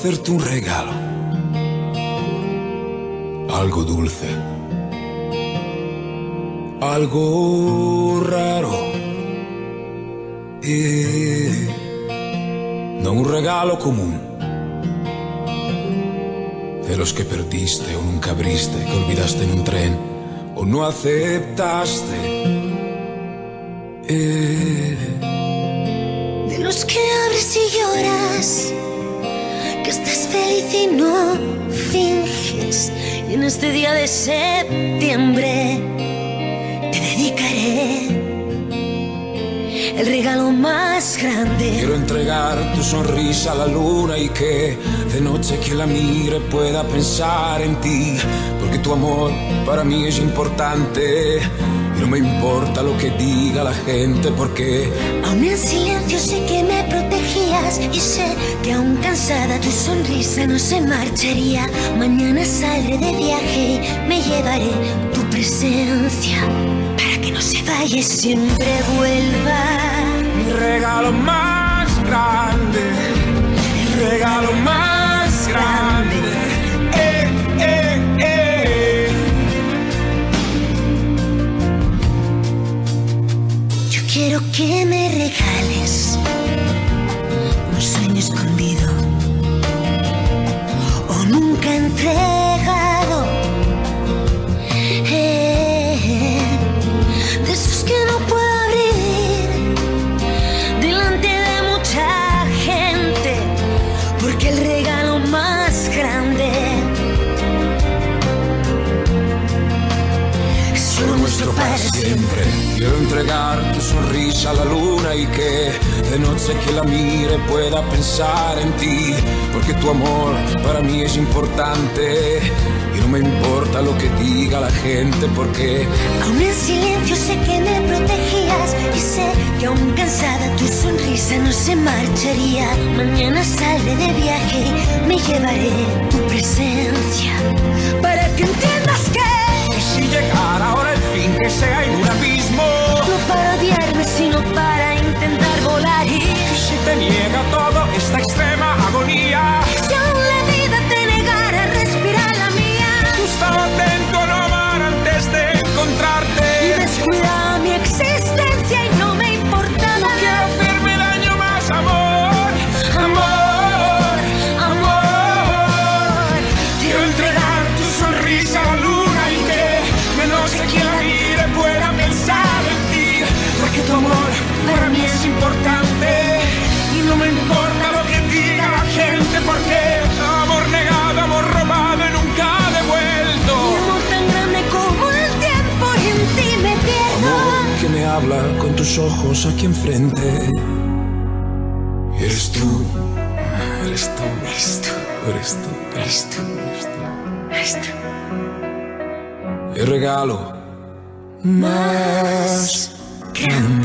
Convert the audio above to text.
hacerte un regalo, algo dulce, algo raro, y no un regalo común, de los que perdiste o nunca abriste, que olvidaste en un tren o no aceptaste. De los que abres y lloras, que estás feliz y no finges. Y en este día de septiembre te dedicaré el regalo más grande. Quiero entregar tu sonrisa a la luna y que de noche quien la mire pueda pensar en ti, porque tu amor para mí es importante y no me importa lo que diga la gente, porque aún en silencio sé que me protegías y sé que aún cansada tu sonrisa no se marcharía. Mañana saldré de viaje y me llevaré tu presencia para que no se vaya y siempre vuelva. mi regalo más grande, el regalo más grande. Yo quiero que me regales un sueño escondido o nunca entregado, de esos que no puedo abrir delante de mucha gente, porque el regalo más grande es solo nuestro para siempre. Quiero entregar tu sonrisa a la luna y que de noche quien la mire pueda pensar en ti, porque tu amor para mí es importante y no me importa lo que diga la gente, porque aún en silencio sé que me protegías y sé que aún cansada tu sonrisa no se marcharía. Mañana saldré de viaje y me llevaré tu presencia para que entiendas que si llegara ahora el fin, que sea en un abismo, no para odiarme sino para intentar volar. Y si te niega todo esta extrema agonía, si aún la vida te negara a respirar la mía, tú estaba atento a no amar antes de encontrarte. y descuidaba mi existencia y no me importaba. No quiero hacerme daño más, amor, amor, amor. Quiero entregar tu sonrisa a la luna y que de noche quien la mire pueda pensar en ti, porque tu amor para mí es importante y no me importa lo que diga la gente, porque amor negado, amor robado y nunca devuelto. Mi amor tan grande como el tiempo y en ti me pierdo. Amor que me habla con tus ojos aquí enfrente. Eres tú, eres tú, Eres tú, eres tú, eres tú, eres tú. el regalo más grande.